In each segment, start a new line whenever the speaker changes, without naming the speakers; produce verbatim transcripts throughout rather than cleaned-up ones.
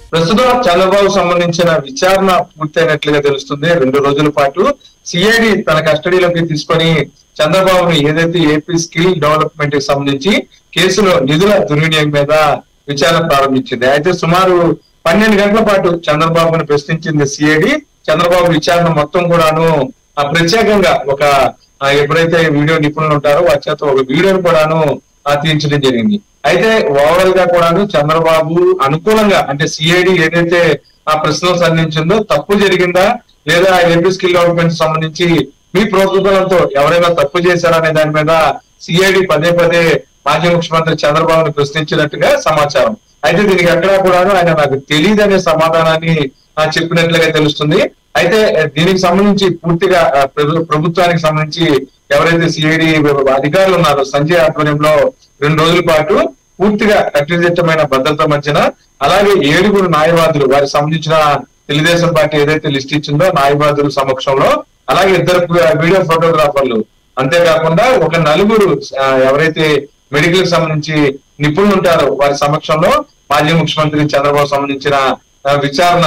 ప్రస్తుతం చంద్రబాబు సంబంధించిన విచారణ పూర్తయినట్లుగా తెలుస్తుంది. రెండు రోజుల పాటు సిఐడి తన కస్టడీలోకి తీసుకొని చంద్రబాబుని ఏదైతే ఏపీ స్కిల్ డెవలప్మెంట్ కి సంబంధించి కేసులో నిధుల దుర్వినియోగం మీద విచారణ ప్రారంభించింది. అయితే సుమారు పన్నెండు గంటల పాటు చంద్రబాబును ప్రశ్నించింది సిఐడి. చంద్రబాబు విచారణ మొత్తం కూడాను ప్రత్యేకంగా ఒక ఎప్పుడైతే వీడియో నిపుణులు ఉంటారో వారి చేత ఒక వీడియోను కూడాను తీయించడం జరిగింది. అయితే ఓవరాల్ గా కూడాను చంద్రబాబు అనుకూలంగా అంటే సిఐడి ఏదైతే ఆ ప్రశ్నలు సంధించిందో తప్పు జరిగిందా లేదా ఏపీ స్కిల్ డెవలప్మెంట్ సంబంధించి మీ ప్రోత్సాహంతో ఎవరైనా తప్పు చేశారా అనే దాని మీద సిఐడి పదే పదే మాజీ ముఖ్యమంత్రి చంద్రబాబును ప్రశ్నించినట్టుగా సమాచారం. అయితే దీనికి ఎక్కడా కూడాను ఆయన నాకు తెలియదు అనే సమాధానాన్ని చెప్పినట్లుగా తెలుస్తుంది. అయితే దీనికి సంబంధించి పూర్తిగా ప్రభుత్వానికి సంబంధించి ఎవరైతే సిఐడి అధికారులు ఉన్నారో సంజయ్ ఆధ్వర్యంలో రెండు రోజుల పాటు పూర్తిగా కట్టుదిట్టమైన భద్రత మధ్యన అలాగే ఏడుగురు న్యాయవాదులు వారికి సంబంధించిన తెలుగుదేశం పార్టీ ఏదైతే లిస్ట్ ఇచ్చిందో న్యాయవాదుల సమక్షంలో అలాగే ఇద్దరు వీడియో ఫోటోగ్రాఫర్లు అంతేకాకుండా ఒక నలుగురు ఎవరైతే మెడికల్ కి సంబంధించి నిపుణులు ఉంటారో వారి సమక్షంలో మాజీ ముఖ్యమంత్రి చంద్రబాబు సంబంధించిన విచారణ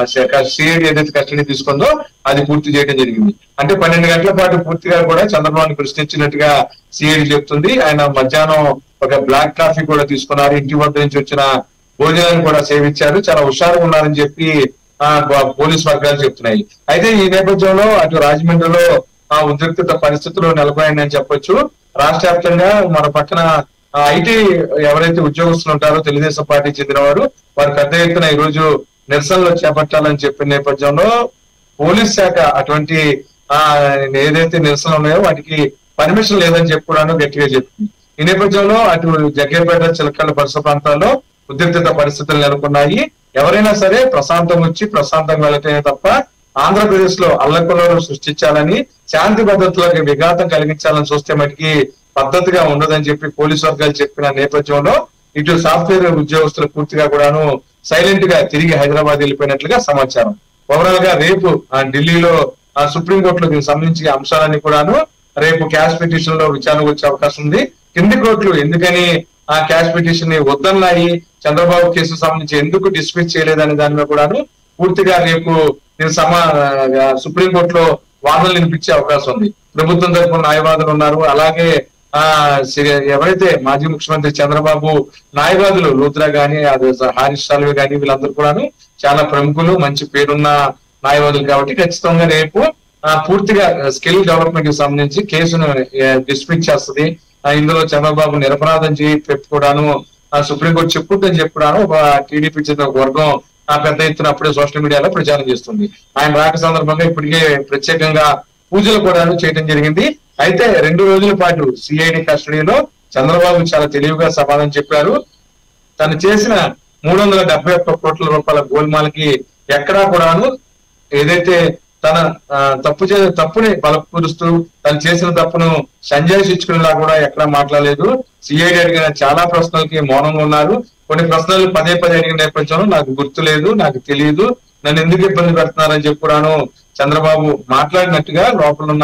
సిఐడి ఏదైతే కస్టడీ తీసుకుందో అది పూర్తి చేయడం జరిగింది. అంటే పన్నెండు గంటల పాటు పూర్తిగా కూడా చంద్రబాబుని ప్రశ్నించినట్టుగా సిఐడి చెప్తుంది. ఆయన మధ్యాహ్నం ఒక బ్లాక్ కాఫీ కూడా తీసుకున్నారు, ఇంటి వద్ద నుంచి వచ్చిన భోజనాన్ని కూడా సేవించారు, చాలా హుషారుగా ఉన్నారని చెప్పి ఆ పోలీస్ వర్గాలు చెప్తున్నాయి. అయితే ఈ నేపథ్యంలో అటు రాజమండ్రిలో ఆ ఉద్రిక్తత పరిస్థితులు నెలకొన్నాయని చెప్పొచ్చు. రాష్ట్ర వ్యాప్తంగా మన పక్కన ఐటీ ఎవరైతే ఉద్యోగస్తులు ఉంటారో తెలుగుదేశం పార్టీ చెందిన వారు వారు పెద్ద ఎత్తున ఈ రోజు నిరసనలు చేపట్టాలని చెప్పిన నేపథ్యంలో పోలీస్ శాఖ అటువంటి ఆ ఏదైతే నిరసనలు ఉన్నాయో వాటికి పర్మిషన్ లేదని చెప్పి కూడా గట్టిగా చెప్తుంది. ఈ నేపథ్యంలో అటు జగ్గేపేట చిలకల పరిసర ప్రాంతాల్లో ఉద్రిక్తత పరిస్థితులు నెలకొన్నాయి. ఎవరైనా సరే ప్రశాంతం వచ్చి ప్రశాంతంగా వెళ్ళటమే తప్ప ఆంధ్రప్రదేశ్ లో అల్లకొల్లను సృష్టించాలని శాంతి భద్రతలకు విఘాతం కలిగించాలని చూస్తే మటుకి పద్ధతిగా ఉండదని చెప్పి పోలీసు వర్గాలు చెప్పిన నేపథ్యంలో ఇటు సాఫ్ట్వేర్ ఉద్యోగస్తులు పూర్తిగా కూడాను సైలెంట్ గా తిరిగి హైదరాబాద్ వెళ్ళిపోయినట్లుగా సమాచారం. ఓవరాల్ గా రేపు ఢిల్లీలో సుప్రీంకోర్టులో దీనికి సంబంధించిన అంశాలన్నీ కూడాను రేపు క్యాష్ పిటిషన్ లో విచారణ వచ్చే అవకాశం ఉంది. కింది కోర్టులు ఎందుకని ఆ క్యాష్ పిటిషన్ ని వద్దన్నాయి, చంద్రబాబు కేసు సంబంధించి ఎందుకు డిస్మిస్ చేయలేదనే దాని మీద కూడాను పూర్తిగా రేపు నేను సమా సుప్రీంకోర్టులో వాదనలు వినిపించే అవకాశం ఉంది. ప్రభుత్వం తరపున న్యాయవాదులు ఉన్నారు, అలాగే ఆ ఎవరైతే మాజీ ముఖ్యమంత్రి చంద్రబాబు న్యాయవాదులు లూత్రా గాని అది హారీష్ సాల్వే గాని వీళ్ళందరూ కూడాను చాలా ప్రముఖులు, మంచి పేరున్న న్యాయవాదులు కాబట్టి ఖచ్చితంగా రేపు ఆ పూర్తిగా స్కిల్ డెవలప్మెంట్ కి సంబంధించి కేసును డిస్మిస్ చేస్తుంది. ఇందులో చంద్రబాబు నిరపరాధం చెప్పి కూడాను సుప్రీంకోర్టు చెప్పుద్దని చెప్పి కూడాను ఒక టీడీపీ చెందిన ఒక వర్గం ఆ పెద్ద ఎత్తున అప్పుడే సోషల్ మీడియాలో ప్రచారం చేస్తుంది. ఆయన రాక సందర్భంగా ఇప్పటికే ప్రత్యేకంగా పూజలు కూడా చేయడం జరిగింది. అయితే రెండు రోజుల పాటు సిఐడి కస్టడీలో చంద్రబాబు చాలా తెలివిగా సమాధానం చెప్పారు. తను చేసిన మూడు వందల డెబ్బై ఒక్క కోట్ల రూపాయల గోల్మాలకి ఎక్కడా కూడాను ఏదైతే తన తప్పు చే తప్పుని బలపరుస్తూ తను చేసిన తప్పును సంజాయిషించుకునేలా కూడా ఎక్కడా మాట్లాడలేదు. సిఐడి అడిగిన చాలా ప్రశ్నలకి మౌనంగా ఉన్నారు. కొన్ని ప్రశ్నలు పదే పదే అడిగిన నేపథ్యంలో నాకు గుర్తు లేదు, నాకు తెలియదు, నన్ను ఎందుకు ఇబ్బంది పెడుతున్నారని చెప్పి కూడాను చంద్రబాబు మాట్లాడినట్టుగా లోపల ఉన్న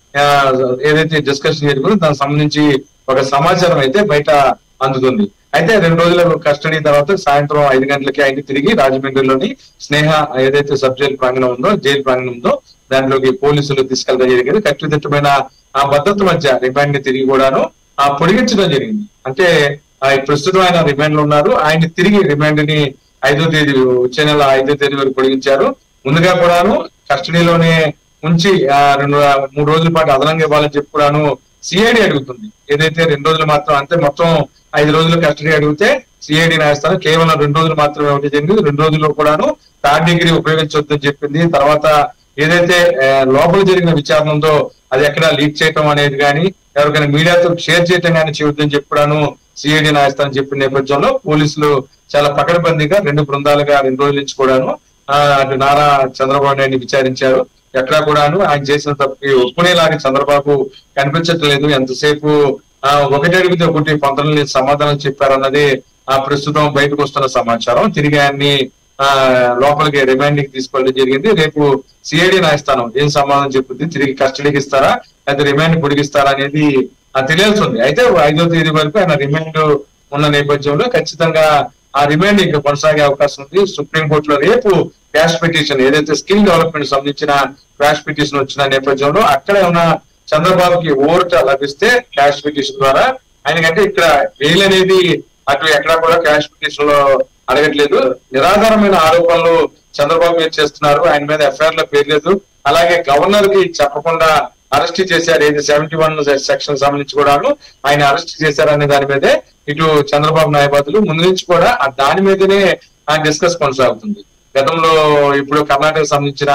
ఏదైతే డిస్కషన్ జరుగుతుందో దానికి సంబంధించి ఒక సమాచారం అయితే బయట అందుతుంది. అయితే రెండు రోజుల కస్టడీ తర్వాత సాయంత్రం ఐదు గంటలకి ఆయన తిరిగి రాజమండ్రిలోని స్నేహ ఏదైతే సబ్ జైలు ప్రాంగణం ఉందో జైలు ప్రాంగణం ఉందో దాంట్లోకి పోలీసులు తీసుకెళ్ళడం జరిగింది. కట్టుదిట్టమైన ఆ భద్రత మధ్య రిమాండ్ ని తిరిగి కూడాను ఆ పొడిగించడం జరిగింది. అంటే ప్రస్తుతం ఆయన రిమాండ్ లో ఉన్నారు. ఆయన తిరిగి రిమాండ్ ని ఐదో తేదీ వచ్చే నెల ఐదో తేదీ వరకు పొడిగించారు. ముందుగా కూడాను కస్టడీలోనే ఉంచి ఆ రెండు మూడు రోజుల పాటు అదనంగా ఇవ్వాలని చెప్పి కూడాను సిఐడి అడుగుతుంది. ఏదైతే రెండు రోజులు మాత్రం అంటే మొత్తం ఐదు రోజులు కస్టడీ అడిగితే సిఐడి న్యాయస్థానం కేవలం రెండు రోజులు మాత్రమే ఇవ్వడం జరిగింది. రెండు రోజుల్లో కూడాను థర్డ్ డిగ్రీ ఉపయోగించవద్దని చెప్పింది. తర్వాత ఏదైతే లోపల జరిగిన విచారణ ఉందో అది ఎక్కడ లీక్ చేయటం అనేది కానీ ఎవరికైనా మీడియాతో షేర్ చేయటం కానీ చేయొద్దని చెప్పడాను సిఐడి న్యాయస్థానం చెప్పిన నేపథ్యంలో పోలీసులు చాలా పకడ్బందీగా రెండు బృందాలుగా రెండు రోజుల నుంచి కూడాను ఆ అటు నారా చంద్రబాబు నాయుడిని విచారించారు. ఎక్కడా కూడాను ఆయన చేసిన తప్పుకి ఒప్పుకునేలాగా చంద్రబాబు కనిపించట్లేదు. ఎంతసేపు ఆ ఒకటి అడిగితే ఒకటి పంతొమ్మిది సమాధానం చెప్పారన్నది ఆ ప్రస్తుతం బయటకు వస్తున్న సమాచారం. తిరిగి ఆయన్ని ఆ లోపలికి రిమాండ్ కి తీసుకోవడం జరిగింది. రేపు సిఐడి న్యాయస్థానం ఏం సమాధానం చెప్తుంది, తిరిగి కస్టడీకి ఇస్తారా అయితే రిమాండ్ పొడిగిస్తారా అనేది తెలియాల్సి ఉంది. అయితే ఐదో తేదీ వరకు ఆయన రిమాండ్ ఉన్న నేపథ్యంలో ఖచ్చితంగా ఆ రిమాండ్ ఇంకా కొనసాగే అవకాశం ఉంది. సుప్రీంకోర్టులో రేపు క్వాష్ పిటిషన్ ఏదైతే స్కిల్ డెవలప్మెంట్ సంబంధించిన క్వాష్ పిటిషన్ వచ్చిన నేపథ్యంలో అక్కడ ఏమైనా చంద్రబాబుకి ఓట లభిస్తే క్వాష్ పిటిషన్ ద్వారా ఆయనకంటే ఇక్కడ బెయిల్ అనేది అటు ఎక్కడా కూడా క్వాష్ పిటిషన్ లో అడగట్లేదు. నిరాధారమైన ఆరోపణలు చంద్రబాబు మీద చేస్తున్నారు, ఆయన మీద ఎఫ్ఐఆర్ లో పేరు లేదు. అలాగే గవర్నర్ కి చెప్పకుండా అరెస్ట్ చేశారు, ఏది సెవెంటీ వన్ సెక్షన్ సంబంధించి కూడాను ఆయన అరెస్ట్ చేశారనే దాని మీదే ఇటు చంద్రబాబు న్యాయవాదులు ముందు నుంచి కూడా దాని మీదనే డిస్కస్ కొనసాగుతుంది. గతంలో ఇప్పుడు కర్ణాటక సంబంధించిన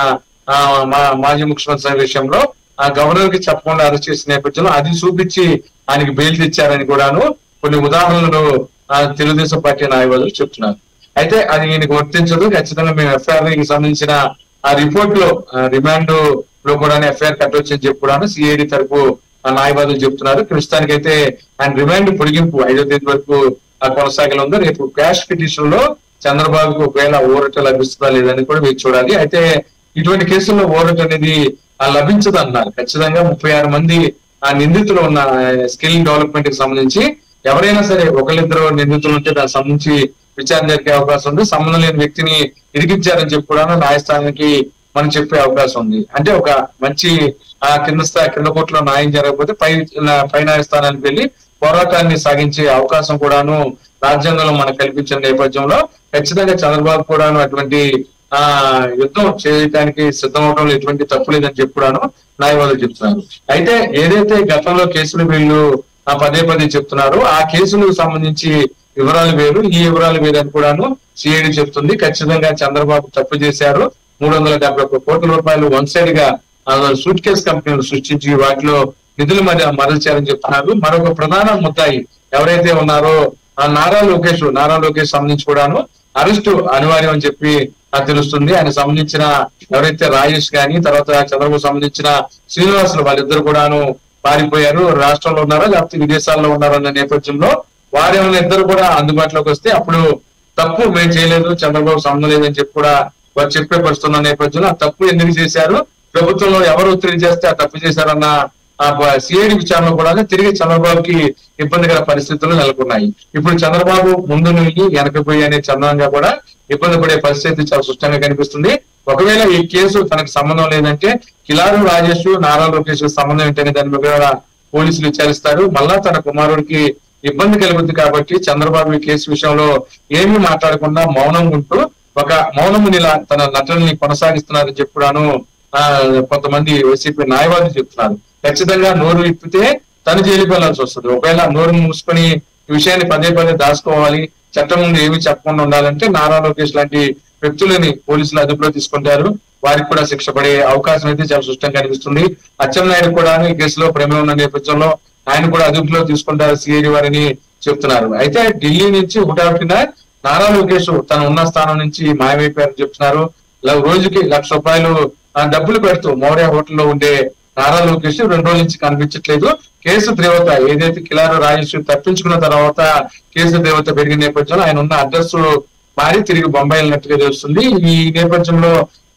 మాజీ ముఖ్యమంత్రి విషయంలో ఆ గవర్నర్ కి చెప్పకుండా అరెస్ట్ చేసిన నేపథ్యంలో అది చూపించి ఆయనకి బెయిల్ తెచ్చారని కూడాను కొన్ని ఉదాహరణలు తెలుగుదేశం పార్టీ న్యాయవాదులు చెప్తున్నారు. అయితే అది ఈయనకు వర్తించదు, ఖచ్చితంగా మేము ఎఫ్ఐఆర్ కి సంబంధించిన ఆ రిపోర్ట్ లో రిమాండ్ లో కూడా ఎఫ్ఐఆర్ కట్టవచ్చు అని చెప్పి కూడా సిఐడి తరపు న్యాయవాదులు చెప్తున్నారు. ప్రస్తుతానికి అయితే ఆయన రిమాండ్ పొడిగింపు ఐదో తేదీ వరకు కొనసాగల ఉంది. రేపు క్వాష్ పిటిషన్ లో చంద్రబాబుకు ఒకవేళ ఊరట లభిస్తుందా లేదని కూడా మీరు చూడాలి. అయితే ఇటువంటి కేసుల్లో ఊరట అనేది లభించదు అన్నారు. ఖచ్చితంగా ముప్పై ఆరు మంది ఆ నిందితులు ఉన్న స్కిల్ డెవలప్మెంట్ కి సంబంధించి ఎవరైనా సరే ఒకరిద్దరు నిందితులు ఉంటే దానికి సంబంధించి విచారణ జరిగే అవకాశం ఉంది. సంబంధం లేని వ్యక్తిని ఇరికించారని చెప్పి కూడా న్యాయస్థానానికి మనం చెప్పే అవకాశం ఉంది. అంటే ఒక మంచి ఆ కింద స్థాయి కింద కోర్టులో న్యాయం జరగకపోతే పై పై న్యాయస్థానానికి వెళ్ళి పోరాటాన్ని సాగించే అవకాశం కూడాను రాజ్యాంగంలో మనకు కల్పించిన నేపథ్యంలో ఖచ్చితంగా చంద్రబాబు కూడాను అటువంటి ఆ యుద్ధం చేయడానికి సిద్ధమవడంలో ఎటువంటి తప్పు లేదని చెప్పి కూడాను న్యాయవాదులు చెప్తున్నారు. అయితే ఏదైతే గతంలో కేసులు వీళ్ళు ఆ పదే పదే చెప్తున్నారు ఆ కేసులకు సంబంధించి వివరాలు వేరు, ఈ వివరాలు వేరు అని కూడాను సిఐడి చెప్తుంది. ఖచ్చితంగా చంద్రబాబు తప్పు చేశారు, మూడు వందల డెబ్బై ఒక్క కోట్ల రూపాయలు వన్ సైడ్ గా సూట్ కేసు కంపెనీలు సృష్టించి వాటిలో నిధులు మధ్య మరల్చారని చెప్తున్నారు. మరొక ప్రధాన ముద్దాయి ఎవరైతే ఉన్నారో ఆ నారా లోకేష్ నారా లోకేష్ సంబంధించి కూడాను అరెస్టు అనివార్యం అని చెప్పి తెలుస్తుంది. ఆయన సంబంధించిన ఎవరైతే రాజేష్ గాని తర్వాత చంద్రబాబు సంబంధించిన శ్రీనివాసులు వాళ్ళిద్దరు కూడాను పారిపోయారు, రాష్ట్రంలో ఉన్నారా లేకపోతే విదేశాల్లో ఉన్నారా అన్న నేపథ్యంలో వారేమైనా ఇద్దరు కూడా అందుబాటులోకి వస్తే అప్పుడు తప్పు మేము చేయలేదు, చంద్రబాబు సంబంధం లేదని చెప్పి కూడా వారు చెప్పే పరుస్తున్న నేపథ్యంలో ఆ తప్పు ఎందుకు చేశారు, ప్రభుత్వంలో ఎవరు ఒత్తిడి చేస్తే ఆ తప్పు చేశారన్న సిఐడి విచారణ కూడా తిరిగి చంద్రబాబుకి ఇబ్బందికర పరిస్థితులు నెలకొన్నాయి. ఇప్పుడు చంద్రబాబు ముందు నుండి వెనకపోయి అనే చందంగా కూడా ఇబ్బంది పడే పరిస్థితి చాలా స్పష్టంగా కనిపిస్తుంది. ఒకవేళ ఈ కేసు తనకు సంబంధం లేదంటే కిలారు రాజేష్ నారా లోకేష్ సంబంధం ఏంటనే దాని మీద పోలీసులు విచారిస్తారు. మళ్ళా తన కుమారుడికి ఇబ్బంది కలుగుతుంది కాబట్టి చంద్రబాబు ఈ కేసు విషయంలో ఏమీ మాట్లాడకుండా మౌనం ఉంటూ ఒక మౌనమునిలా తన నటనని కొనసాగిస్తున్నారని చెప్పుడాను ఆ కొంతమంది వైసీపీ న్యాయవాదులు చెప్తున్నారు. ఖచ్చితంగా నోరు విప్పితే తను జైలుకి వెళ్లాల్సి వస్తుంది. ఒకవేళ నోరు మూసుకొని ఈ విషయాన్ని పదే పదే దాచుకోవాలి, చట్టం ముందు ఏమీ చెప్పకుండా ఉండాలంటే నారా లోకేష్ లాంటి వ్యక్తులని పోలీసులు అదుపులో తీసుకుంటారు, వారికి కూడా శిక్ష పడే అవకాశం అయితే చాలా స్పష్టంగా కనిపిస్తుంది. అచ్చెన్నాయుడు కూడా ఈ కేసులో ప్రమేయం ఉన్న నేపథ్యంలో ఆయన కూడా అదుపులో తీసుకుంటారు సిఐడి వారిని చెప్తున్నారు. అయితే ఢిల్లీ నుంచి హుటాహుటిన నారా లోకేష్ తన ఉన్న స్థానం నుంచి మాయమైపోయారని చెప్తున్నారు. రోజుకి లక్ష రూపాయలు డబ్బులు పెడుతూ మౌర్య హోటల్లో ఉండే నారా లోకేష్ రెండు రోజుల నుంచి కనిపించట్లేదు. కేసు తీవ్రత ఏదైతే కిలారు రాజేష్ తప్పించుకున్న తర్వాత కేసు తీవ్రత పెరిగిన నేపథ్యంలో ఆయన ఉన్న అడ్రస్ మారి తిరిగి బొంబాయి వెళ్ళినట్టుగా తెలుస్తుంది. ఈ నేపథ్యంలో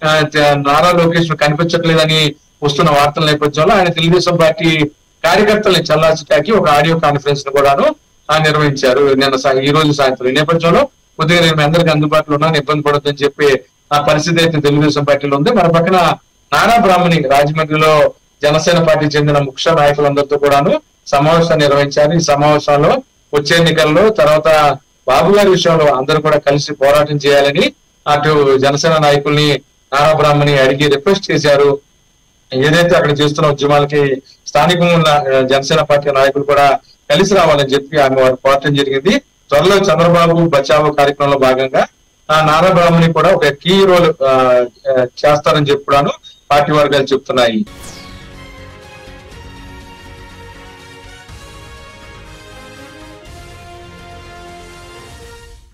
నారా లోకేష్ కనిపించట్లేదని వస్తున్న వార్తల నేపథ్యంలో ఆయన తెలుగుదేశం పార్టీ కార్యకర్తల్ని చల్లార్చడానికి ఒక ఆడియో కాన్ఫరెన్స్ ను కూడాను నిర్వహించారు నిన్న ఈ రోజు సాయంత్రం. ఈ నేపథ్యంలో కొద్దిగా నేను అందరికీ అందుబాటులో ఉన్నాను, ఇబ్బంది పడొద్దని చెప్పి ఆ పరిస్థితి అయితే తెలుగుదేశం పార్టీలో ఉంది. మన పక్కన నారా బ్రాహ్మణి రాజమండ్రిలో జనసేన పార్టీ చెందిన ముఖ్య నాయకులందరితో కూడాను సమావేశాన్ని నిర్వహించారు. ఈ సమావేశంలో వచ్చే ఎన్నికల్లో తర్వాత బాబు గారి విషయంలో అందరూ కూడా కలిసి పోరాటం చేయాలని అటు జనసేన నాయకుల్ని నారా బ్రాహ్మణి అడిగి రిక్వెస్ట్ చేశారు. ఏదైతే అక్కడ చేస్తున్న ఉద్యమాలకి స్థానికంగా ఉన్న జనసేన పార్టీ నాయకులు కూడా కలిసి రావాలని చెప్పి ఆమె వారు పోరాటం జరిగింది. త్వరలో చంద్రబాబు బచావో కార్యక్రమంలో భాగంగా ఆ నారా బ్రాహ్మణి కూడా ఒక కీ రోల్ చేస్తారని చెప్పి పార్టీ వర్గాలు చెప్తున్నాయి.